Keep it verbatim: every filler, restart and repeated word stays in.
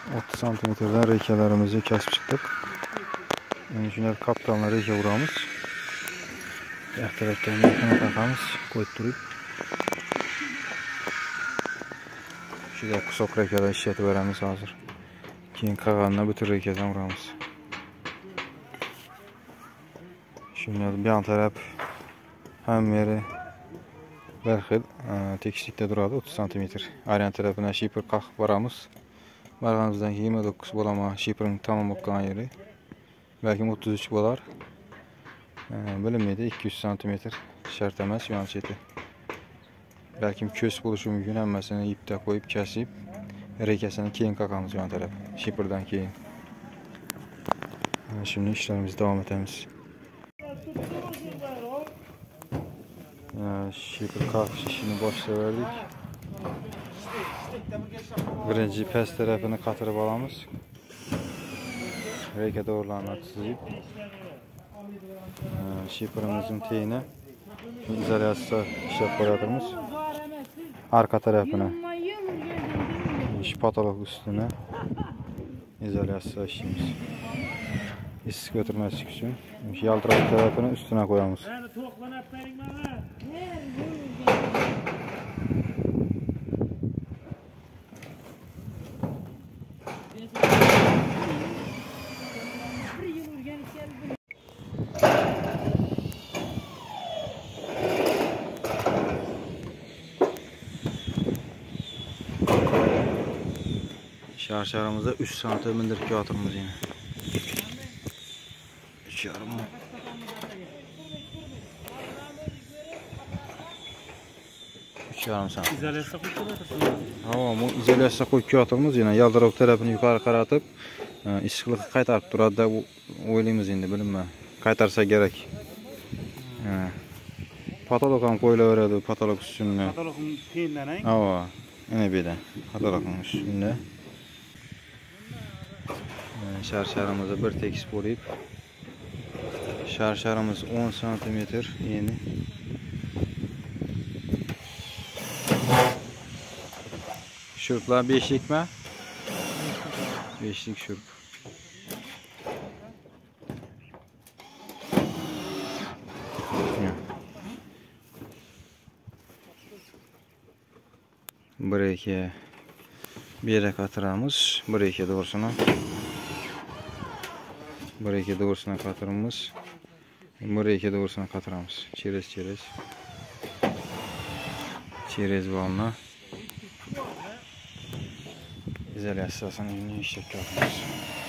otuz santimetreden reykelerimizi kesip çıktık. Yani şunlar kaptanla reyke vuramız. Erterekten yakına takamız. Koyup durup. Şurada kusok reykede işleti veremiz hazır. Keyin kalanına bütün reykeden vuramız. Şunlar bir an taraf hem yeri berxil tekislikte duradı otuz santimetr. Aryan tarafına şiper kalkıp varamız. Barğanımızdan yirmi dokuz bolama şiperin tamam okkan yeri. Belki otuz üç bolar. Bilinmeydi iki yüz santimetr şart emas yan çeti. Belki kös buluşu mümkün, hemmasini ipte koyup kesip reykesini keyin kakamız yan taraf. Şiperden keyin. Şimdi işlerimizi devam edemiz. Şiper kalkış işini boşta verdik. Birinci pes tarafını katırıp alamız. Reyke doğrularına çizip şiperimizin teyine izolyasiya işlep koyadığımız arka tarafına patolog üstüne izolyasiya işimiz. İstik götürmesi için yaltırak tarafını üstüne koyamız. Şarşarımızda üç santim mindirip yatırımız yine. üç yarım mı? üç yarım santim. İzolyasiya koyup Tamam, bu izolyasiya koyup yatırımız yine. Yaldırak tarafını yukarı qaratıp, issiqlikni qaytarib turadi da o'ylaymiz endi, bilinma. Qaytarsa gerek. Patolog ham qo'yilaveradi, patolog üstüne. Patologning teyindan ang. Ha, ene beda. Patologning üstüne. Şarşarımızı bir tekis bo'lib. Şarşarımız on santimetr yeni. Şuruplar beşlik mi? beşlik şurup. Bir iki bir yere katıramız. Bir iki doğrusuna. Bir iki doğrusuna katırımız. Bir iki doğrusuna katıramız. Çerez çerez. Çerez balına. Izolyasiyasını yine işlep yapıyoruz.